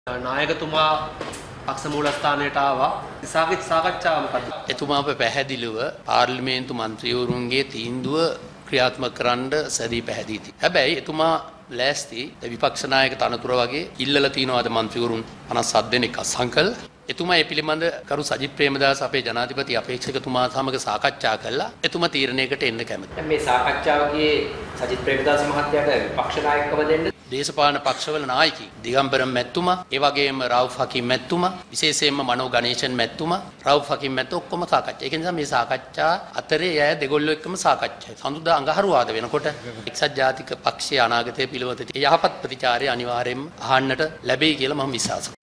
නායකතුමා පක්ෂ මූලස්ථානයට ආවා. සාකච්ඡාව මොකද? එතුමා අප පැහැදිලිව පාර්ලිමේන්තු මන්ත්‍රීවරුන්ගේ තීන්දුව ක්‍රියාත්මක කරන්න සැදී පැහැදී සිටි. හැබැයි එතුමා ලෑස්ති විපක්ෂ නායක තනතුර වගේ ඉල්ලලා තියනවාද මන්ත්‍රීවරුන් 57 දෙනෙක් අසංකල්. එතුමා මේ පිළිබඳ කරු සජිත් ප්‍රේමදාස අපේ ජනාධිපති අපේක්ෂකතුමා සමග සාකච්ඡා කළා. එතුමා තීරණයකට එන්න කැමතියි. දැන් මේ සාකච්ඡාවගේ සජිත් ප්‍රේමදාස මහත්තයාට විපක්ෂ නායකකම දෙන්න දේශපාලන පක්ෂවල නායකයි දිගම්බරම් මැතිතුමා, ඒ වගේම රවුෆ් හකීම් මැතිතුමා, විශේෂයෙන්ම මනෝ ගණේෂන් මැතිතුමා, රවුෆ් හකීම් මැතිතුමා ඔක්කොම සාකච්ඡා. ඒක නිසා මේ සාකච්ඡා අතරේ අය දෙගොල්ලෝ එක්කම සාකච්ඡායි. සඳුදා අඟහරුවාද වෙනකොට එක්සත් ජාතික පක්ෂයේ අනාගතය පිළිබඳ යහපත් ප්‍රතිචාරය අනිවාර්යයෙන්ම අහන්නට ලැබෙයි කියලා මම විශ්වාස කරනවා.